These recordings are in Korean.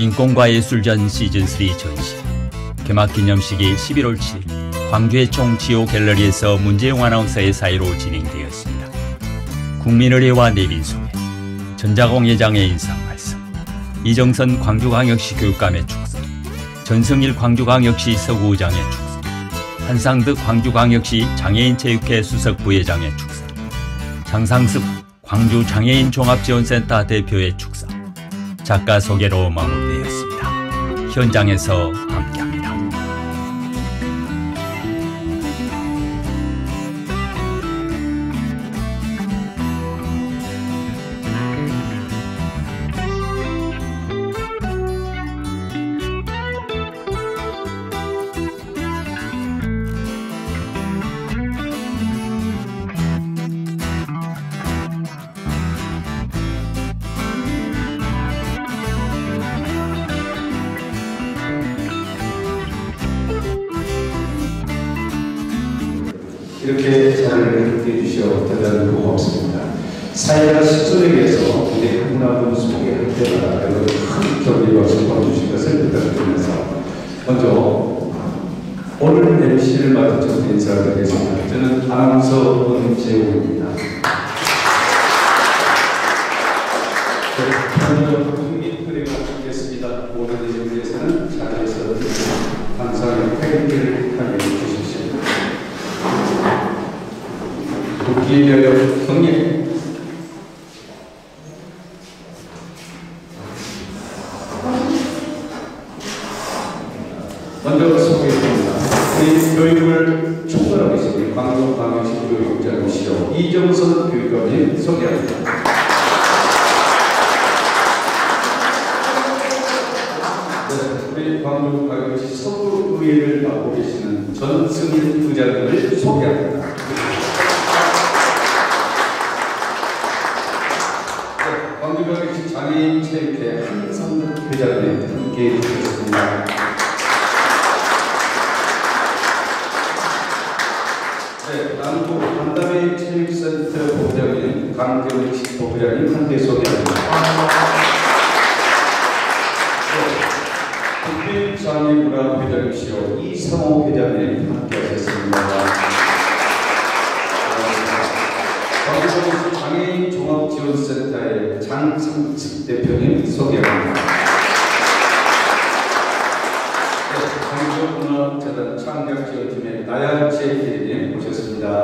인권과 예술전 시즌3 전시 개막기념식이 11월 7일 광주의 총치호 갤러리에서 문재용 아나운서의 사회로 진행되었습니다. 국민의례와 내빈 소개, 전자공 회장의 인사 말씀, 이정선 광주광역시 교육감의 축사, 전승일 광주광역시 서구의장의 축사, 한상득 광주광역시 장애인체육회 수석부회장의 축사, 장상습 광주장애인종합지원센터 대표의 축사, 작가 소개로 마무리되었습니다. 현장에서 함께합니다. 이렇게 자리를 해주셔서 대단히 고맙습니다. 사회가 식소리에서 우리 문화부 소개할 때마다 여러분 큰 격려와 수고해 주신 것을 부탁드리면서 먼저 오늘 MC를 맡은 첫 인사를 드리겠습니다. 저는 아나운서 은재우입니다. 먼저 국민의례가 하겠습니다. 모든 위해서는 자리에서 항상 팬들을 하게 해주십시오. 국기여력 경례. 먼저 소개해드립니다. 우리 교육을 총괄하고 계신 광주광역시 교육장이시죠. 이정선 교육감님 소개합니다. 네, 우리 광주광역시 서구의회를 맡고 계시는 전승일 부장님을 소개합니다. 광주광역시 장애인체육회 한상득 회장님 함께해 주셨습니다. 네, 남부 한담회 체육센터 본부장님 강경식 본부장님 함께 소개합니다. 네, 국민장애문화회장이시오 이상호 회장님 함께하셨습니다. 광주광역시 장애인 종합지원센터의 장상식 대표님 소개합니다. 광주문화재단 창작지원팀의 나양채 대리님 모셨습니다.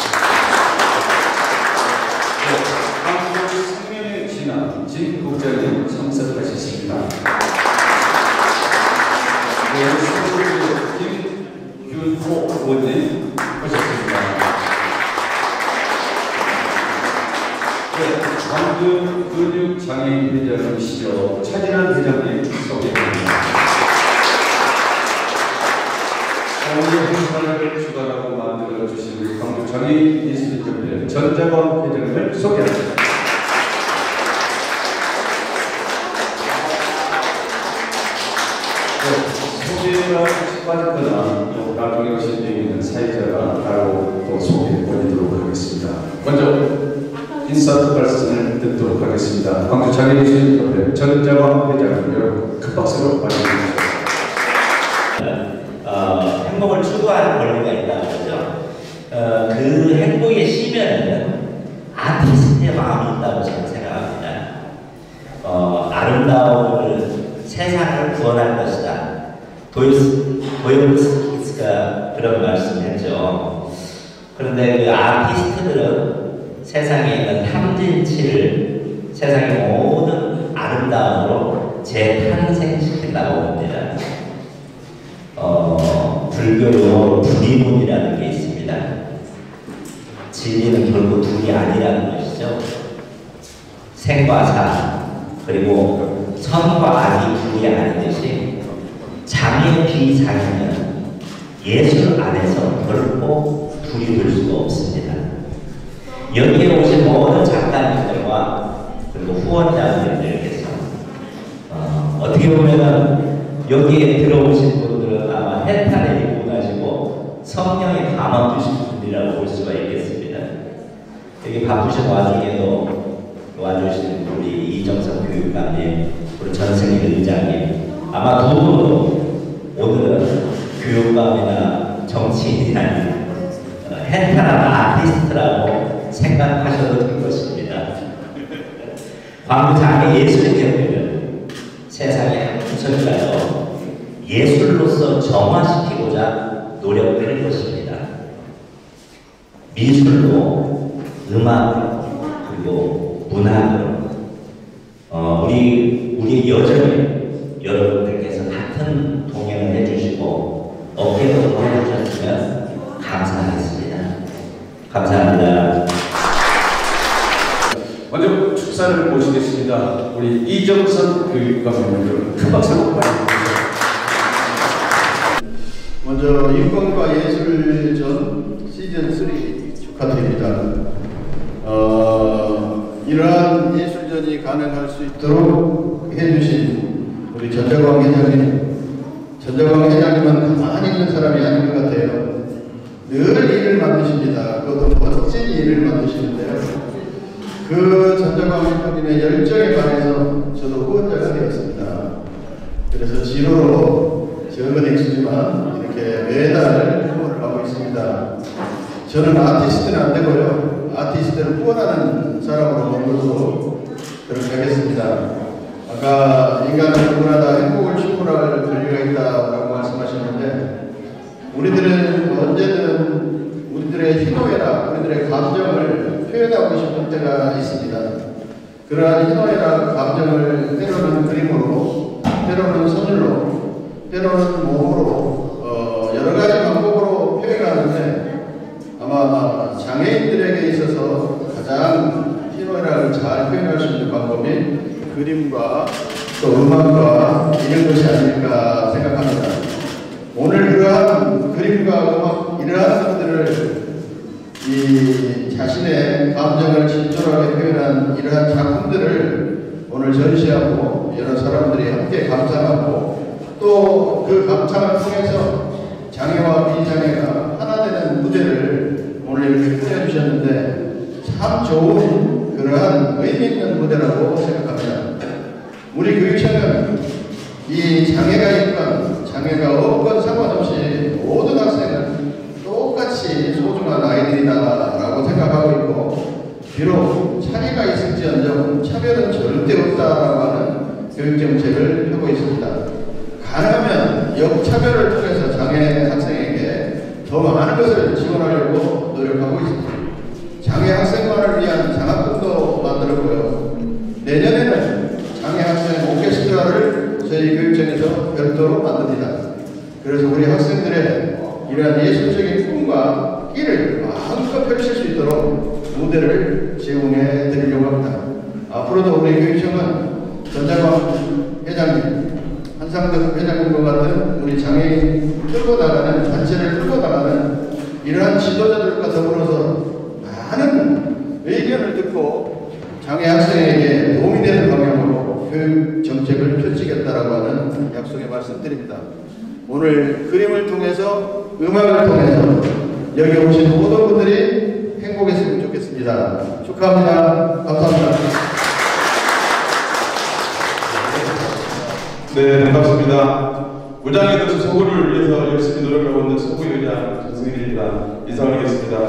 광주 생명의 진화 진 국장님 참석하셨습니다. 김윤호 의원님 모셨습니다. 광주 근육장애인 회장이시죠. 차진환 회장님 소개합니다. 오늘 행사를 주관하고 만들어주신 광주 장애인 예술인협회 전자광 회장님을 소개합니다. 소개가 빠졌거나 또 나중에 오신 데 있는 사회자가 따로 또 소개해드리도록 하겠습니다. 먼저 인사 말씀을 듣도록 하겠습니다. 광주 장애인예술인협회 전자광 회장님 큰 박수로 맞이해주십시오. 행복을 추구하는 권리가 있다는 거죠. 그 행복의 시면에는 아티스트의 마음이 있다고 저는 생각합니다. 아름다운 세상을 구원할 것이다. 도요스키스가 그런 말씀했죠. 그런데 그 아티스트들은 세상에 있는 탐진치를 세상의 모든 아름다움으로 재탄생시킨다고 봅니다. 불교로 불이문이라는 게 있습니다. 진리는 결국 둘이 아니라는 것이죠. 생과 사, 그리고 선과 악이 둘이 아니듯이 장애 비장애는 예술 안에서 결코 둘이 될 수가 없습니다. 여기에 오신 모든 작가님들과 그리고 후원자분들께서 어떻게 보면은 여기에 들어오신 분들은 아마 해탈을 입고 가시고 성령의 감화 주신 분이라고 볼 수가 있겠습니다. 여기 바쁘신 와중에도 와주신 우리 이정선 교육감님, 그 전승일 의장님, 아마 두 분도 오늘은 교육감이나 정치인이 아닌 해탈한 아티스트라고 생각하셔도 될 것입니다. 광주장애예술협회는 세상의 한 구석이라도 예술로서 정화시키고자 노력할 것입니다. 미술로, 음악, 그리고 문화로 우리 여전히 여러분들께서 같은 동행을 해주시고 어깨도 해주셨으면 감사하겠습니다. 감사합니다. 먼저 축사를 모시겠습니다. 우리 이정선 교육감님을 큰 박수로 맞이해주세요. 먼저 인권과 예술전 시즌3 축하드립니다. 이러한 예술전이 가능할 수 있도록 해주신 우리 전자광 회장님, 전자광 회장님은 가만히 있는 사람이 아닌 것 같아요. 늘 일을 만드십니다. 그것도 멋진 일을 만드시는데요. 그 전자광 회장님의 열정에 반해서 저도 후원자가 되었습니다. 그래서 지로로 적은 액수지만 이렇게 매달 후원을 하고 있습니다. 저는 아티스트는 안 되고요. 아티스트를 후원하는 사람으로 머물러서 그렇게 하겠습니다. 아까 인간은 누구나 다 행복을 추구할 권리가 있다고 말씀하셨는데, 우리들은 언제든 우리들의 희노애락, 우리들의 감정을 표현하고 싶은 때가 있습니다. 그러한 희노애락 감정을 때로는 그림으로, 때로는 선율로, 때로는 몸으로 여러 가지 방법으로 표현하는데, 아마 장애인들에게 있어서 가장 희노애락을 잘 표현할 수 있는 방법이 그림과 또 음악과 이런 것이 아닐까 생각합니다. 오늘 그러한 그림과 음악, 이러한 것들을 이 자신의 감정을 진솔하게 표현한 이러한 작품들을 오늘 전시하고 여러 사람들이 함께 감상하고 또 그 감상을 통해서 장애와 비장애가 하나 되는 무대를 오늘 이렇게 꾸며주셨는데 참 좋은 그러한 의미 있는 무대라고 생각합니다. 우리 교육청은 이 장애가 있건 장애가 없건 상관없이 모든 학생은 똑같이 소중한 아이들이다라고 생각하고 있고, 비록 차이가 있을지언정 차별은 절대 없다라고 하는 교육정책을 하고 있습니다. 가능하면 역차별을 통해서 장애 학생에게 더 많은 것을 지원하려고 노력하고 있습니다. 장애 학생만을 위한 장학금도 만들었고요. 내년에는 장애 학생 오케스트라를 저희 교육청에서 별도로 만듭니다. 그래서 우리 학생들의 이러한 예술적인 꿈과 끼를 마음껏 펼칠 수 있도록 무대를 제공해 드리려고 합니다. 앞으로도 우리 교육청은 전자광 회장님, 한상덕 회장님과 같은 우리 장애인 끌고 나가는, 단체를 끌고 나가는 이러한 지도자들과 더불어서 많은 의견을 듣고 장애 학생에게 도움이 되는 방향으로 교육 정책을 펼치겠다라고 하는 약속에 말씀드립니다. 오늘 그림을 통해서, 음악을 통해서 여기 오신 모든 분들이 행복했으면 좋겠습니다. 축하합니다. 감사합니다. 네, 반갑습니다. 무장애 도시 서구를 위해서 열심히 노력하고 있는 서구의장 전승일입니다. 인사드리겠습니다.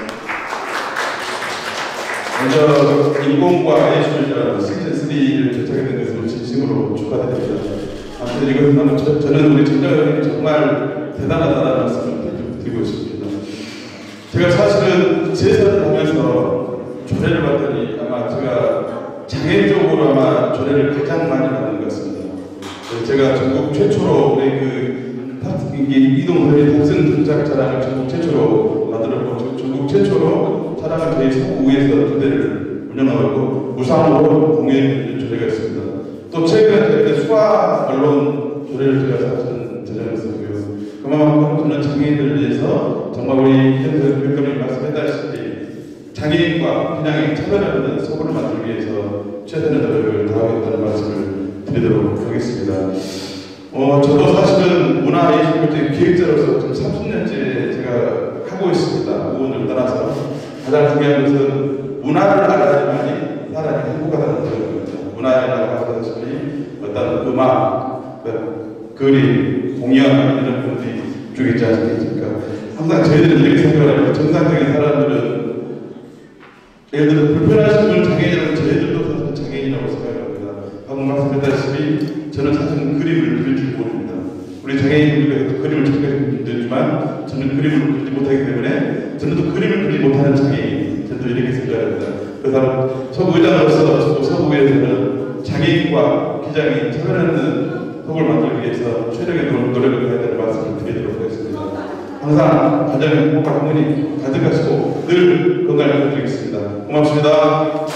먼저 인공과 예술 시즌3를 개최하게 된 것을 진심으로 축하드립니다. 아무튼 이것은 저는 우리 전자회장님 정말 대단하다는 말씀을 드리고 싶습니다. 제가 사실은 제사를 하면서 조례를 받더니 아마 제가 장애인적으로 아마 조례를 가장 많이 받는 것 같습니다. 제가 전국 최초로 우리 이동훈의 탑승 등장 차량을 전국 최초로 만들었고, 전국 최초로 차량을 저희 서구에서 두 대를 운영하고 무상으로 공유해 준 조례가 있습니다. 또 최근에 수화 언론 조례를 제가 사실은 제정했었고요. 그만큼 저는 장애인들을 위해서 정말 우리 교육감님 말씀했다시피 장애인과 그냥 차별하는 서구를 만들기 위해서 최선의 노력을 다하겠다는 말씀을 드리도록 하겠습니다. 저도 사실은 문화예술교육 기획자로서 지금 30년째 제가 하고 있습니다. 의원을 따라서 가장 중요한 것은 문화를 알아야만이 사람이 행복하다는 거죠. 문화라고 하다시피 어떤 음악, 그림, 공연 이런 분들이 쭉 있지 않습니까? 항상 저희들은 이렇게 생각을 해요. 정상적인 사람들은 예를 들어 불편하신 분 장애인이라면 저희들도 사실 장애인이라고 생각합니다. 방금 말씀드렸다시피 저는 사실은 그림을 그릴 줄 모릅니다. 우리 장애인분들께서 그림을 잘 그리지만 저는 그림을 그리지 못하기 때문에 저는 또 그림을 그리지 못하는 장애인, 저도 이렇게 생각합니다. 그래서 서부의장으로서 서부의에서는 장애인과 비장애인 차별하는 법을 만들기 위해서 최대의 노력을 해야 되는 말씀을 드리도록 하겠습니다. 항상 가정의 행복과 harmony 가득하시고 늘 건강을 부탁드리겠습니다. 고맙습니다.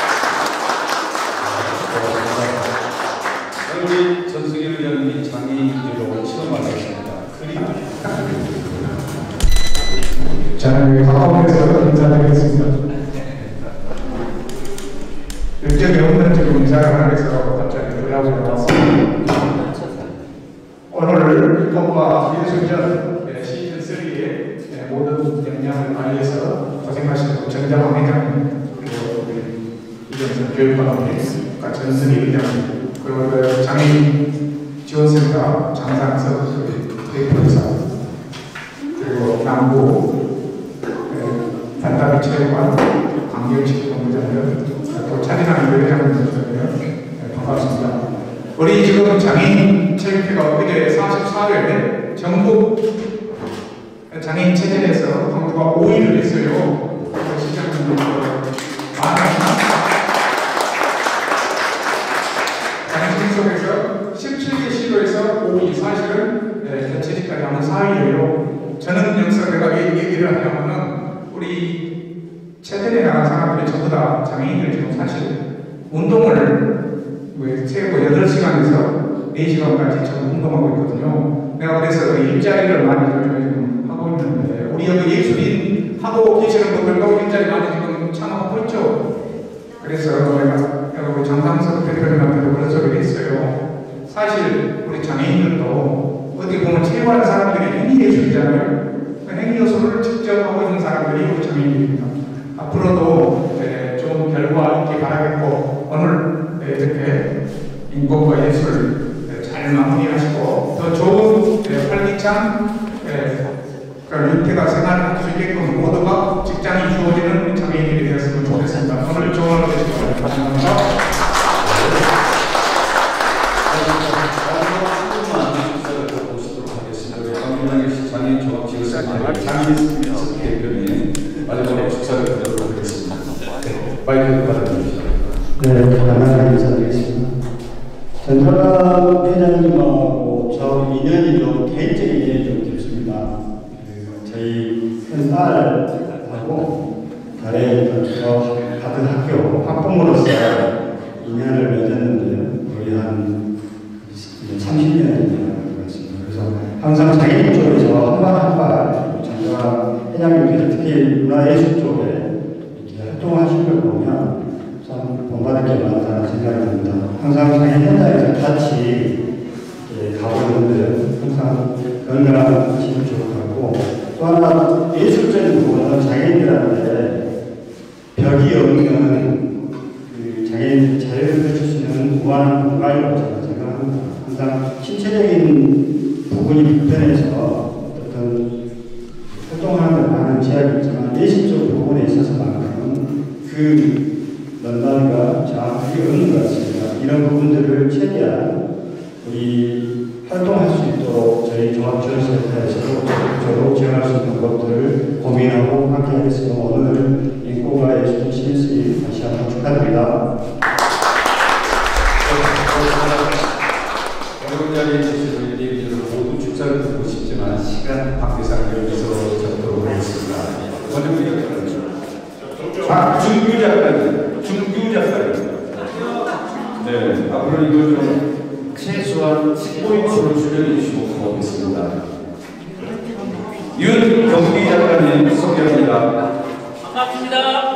우리 전승일 의원님이 장애인들로 체험하셨습니다. 자, 화합에서 인사드리겠습니다. 일정이 없는 지금 인사를 하기 위해서 갑자기 연락이 나왔습니다. 오늘 인권과 예술전 시즌 3의 모든 역량을 발휘해서 고생하시는 정장황 회장님, 그리고 우리 이정선 교육관원님, 전승희 의장님, 그리고 그 장애인 지원센터 장상석 대표이사, 그리고 남부 단답이 체육관 강경식 본부장님, 또 차진환 회장님 반갑습니다. 우리 지금 장애인 체육회가 어제 44회 전국 장애인 체전에서 광주가 5위를 했어요. 시청자분들 장애인 속에서 17개 시도에서 5위, 사실은 전체직까지 하면 4위예요. 저는 여기서 내가 왜 얘기를 하냐면은 우리 체전에 나간 사람들이 전부 다 장애인들 지금 사실 운동을 최고 8시간에서 4시간까지 지금 운동하고 있거든요. 내가 그래서 일자리를 많이 지금 하고 있는데, 우리 여기 예술인 하고 계시는 분들도 일자리 많이 지금 참여하고 있죠. 그래서 내가 우리 장상석 대표님한테도 그런 소리를 했어요. 사실 우리 장애인들도 어디 보면 체육하는 사람들이 행위 예술이잖아요. 행위 요소를 직접 하고 있는 사람들이 우리 장애인입니다. 앞으로도 좋은 결과 있기 바라겠고, 오늘 이렇게 인권과 예술 잘 마무리하시고 더 좋은 활기찬 윤태가 생활할 수 있게끔 모두가 직장이 주어지는 장애인들이 되었으면 좋겠습니다. 오늘 좋은 하루 되시길 바랍니다. 장애인 종합지원센터 장애인 대표님 마지막으로 축사를 드리도록 하겠습니다. 마이크 받아주십시오. 네, 간단하게 인사드리겠습니다. 전정환 회장님하고 저 인연이 좀 개인적인 인연이 좀 깊습니다. 저희 큰딸하고 달에 같은 학교 학부모로서 인연을 맺었는데요. 거의 한 30년이 되는 것 같습니다. 그래서 항상 장애인 쪽에서 한 발 한 발 전정환 회장님께서 특히 문화예술 쪽에 활동하신 걸 보면 참 본받을 게 많다는 생각이 듭니다. 항상 장애인 현장에서 같이 가보는데 항상 건강하시면 좋을 것 같고, 또 하나 예술적인 부분은 장애인들한테 벽이 없는 장애인 자유를 펼칠 수 있는 무한한 공간이라고 생각합니다. 항상 신체적인 부분이 불편해서 어떤 활동하는 데 많은 제약이 있지만 예술적 부분에 있어서만큼은 그 논란과 정확하게 없는 것 같습니다. 이런 부분들을 최대한 우리 활동할 수 있도록 저희 종합지원센터에서도 적극적으로 지원할 수 있는 것들을 고민하고 함께 하겠습니다. 오늘 인권과 예술 시민스리 다시 한번 축하드립니다. 어려운 자리에 계신 우리 모두 축사를 듣고 싶지만 시간 관계상 여기서 접도록 하겠습니다. 먼저 우리 준규 작가님, 준규 작가님. 네, 앞으로 이거 좀 최소한 15인으로 출연해 주시고 고맙겠습니다. 윤경기 작가님 소개합니다. 반갑습니다.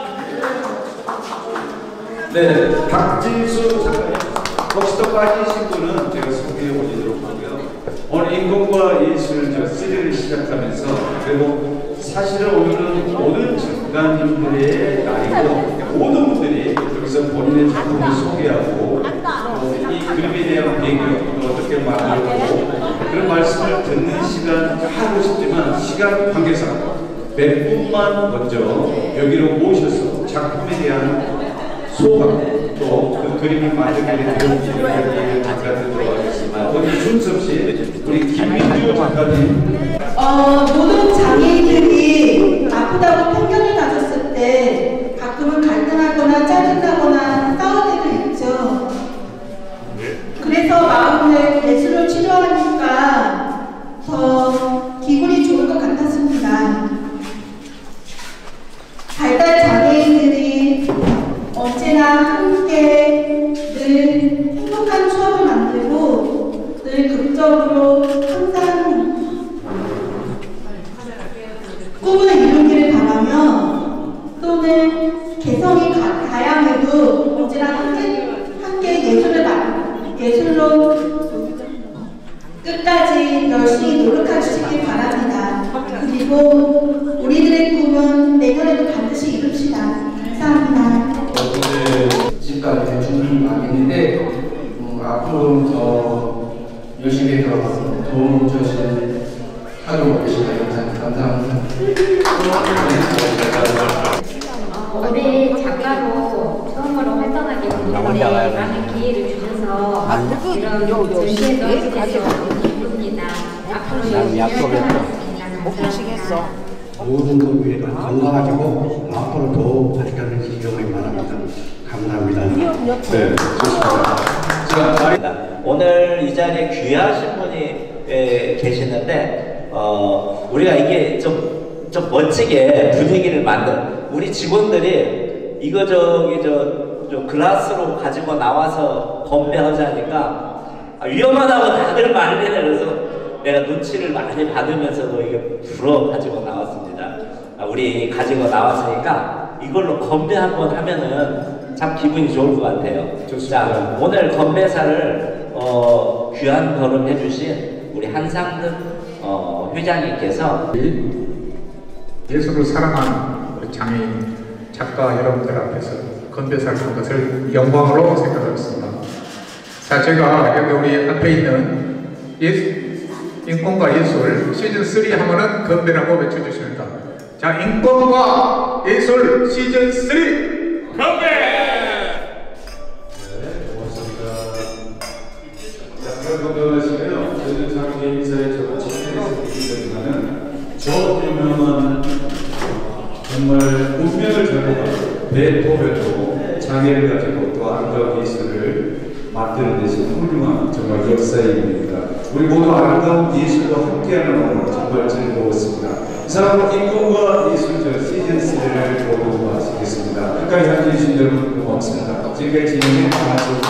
네, 박진수 작가님. 혹시 또 빠지신 분은 제가 소개해 올리도록 하고요. 오늘 인권과 예술 시리즈를 시작하면서 그리고 사실은 오늘은 모든 작가님들의 날이고 모든 분들이 여기서 본인의 작품을 소개하고 이 그림에 대한 배경을 어떻게 만들고 그런 말씀을 듣는 시간 하고 싶지만 시간 관계상 몇 분만 먼저 여기로 모셔서 작품에 대한 소감 또 그 그림을 만들게 된 배우분들에게 작가들도 하겠습니다. 우리 순섭 씨, 우리 김민주 작가님. 모든 장애인들이 아프다고 편견을 가졌을 때 가끔은 갈등하거나 짜증나거나 싸울 때도 있죠. 그래서 마음을 예술로 치료하니까 더 기분이 좋을 것 같았습니다. 발달 장애인들이 언제나 함께 늘 행복한 추억을 만들고 늘 극적으로 항상 꿈을 이루기를 바라며 또는 개성이 다양해도 언제나 함께 예술로 끝까지 열심히 노력하시길 바랍니다. 그리고 우리들의 꿈은 내년에도 반드시 이룹시다. 감사합니다. 지금까지 준비를 많이 했는데 앞으로는 더 열심히 들어가서 도움 주시는 하도록 하겠습니다. 감사합니다. 올해 작가로 처음으로 활동하게 됐는데 많은 기회를 주셔서 이런 전시회도 하게 돼서 기쁩니다. 앞으로 열심히 목표식했어. 모든 분들이 건강하시고 앞으로 더 발전을 시키길 바랍니다. 감사합니다. 네, 좋습니다. 자, 오늘 이 자리에 귀하신 분이 계시는데 우리가 이게 좀 멋지게 분위기를 만든 우리 직원들이 이거 저 글라스로 가지고 나와서 건배하자니까 위험하다고 다들 말을 해. 그래서 내가 눈치를 많이 받으면서도 이게 불어 가지고 나왔습니다. 우리 가지고 나왔으니까 이걸로 건배 한번 하면은 참 기분이 좋을 것 같아요. 좋습니다. 자, 오늘 건배사를 귀한 걸음 해주신 우리 한상근 회장님께서 예술을 사랑하는 우리 장애인 작가 여러분들 앞에서 건배사를 한 것을 영광으로 생각하겠습니다. 자, 제가 여기 우리 앞에 있는 인권과 예술 시즌3 하면은 건배라고 외쳐주십니다. 자, 인권과 예술 시즌3 건배! 네, 고맙습니다. 자, 건강하시고요. 저는 장애인사에 저가 참여해서 드리지만은 저 유명한 정말 운명을 절복하고 베토벤도 장애를 가지고 또 아름다운 예술을 만들어내신 훌륭한 정말 역사인입니다. 우리 모두 아름다운 예술과 함께하는 오늘 정말 즐거웠습니다. 이상으로 인권과 예술전 시즌3를 모두 마치겠습니다. 끝까지 함께해 주신 여러분 고맙습니다. 지금까지 진행해 주신